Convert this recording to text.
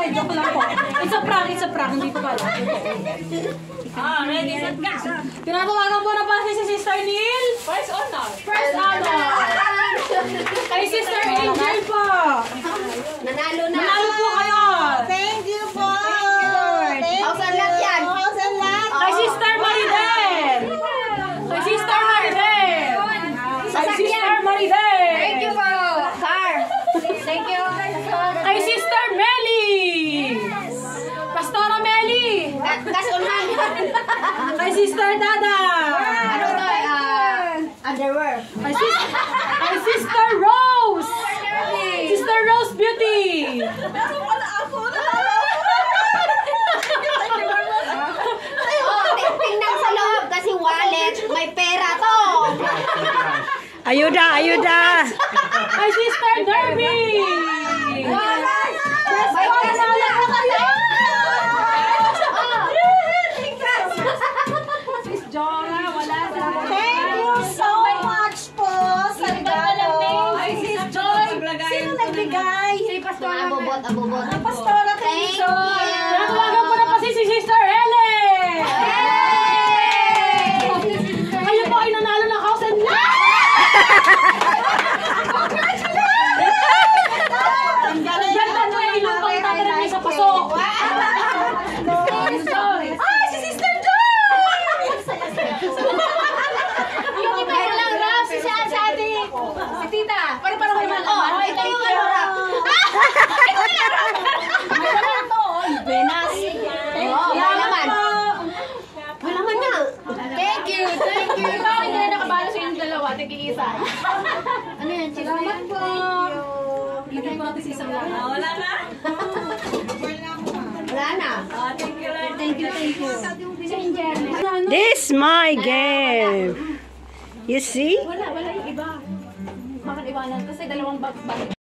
joke lang po. It's a prank, hindi ko pala. Ready, set, go! Tinatawagan po na pa si Sister Neil. First honor. First honor. Kay Sister Angel po. Nanalo na. Nanalo po kayo. Thank you po. House and lot yan. House and lot. Kay Sister Maridel. Kay Sister Maridel. Kay Sister Maridel. Thank you po. Car. Thank you. Kay Sister Melly. Pastora Melly. Kasunhan. Kay Sister Dada. Ano to? Underwear. Kay Sister Rose. Sister Rose Beauty. Tingnan sa loob kasi wallet. May pera to. Ayuda, ayuda. Kay Sister Derby. May pera na kayo. Thank you so much po sa regalo. Sino nagbigay? Abobot. Pastora, thank you. Tinatawagan po na pa si Sister Helen. Kayo po ay nanalo ng house and lot. Ang ganda po ay lupang tatarin sa pasok. Ay, si Sister Joy! Yung iba ko lang rap, si ate. Si tita. Parang may malaman. Oh, ito yung ano rap. May laman to. Venas. May laman. Malaman na. Thank you. Ito, hindi na nakabalo sa inyong dalawa. Tig-iisa. Ano yan? Salamat po. Lagay ko natin sa isang lang. Wala na? Wala na. Thank you. This my game. You see? Wala yung iba. Bakit iwanan? Kasi dalawang bag.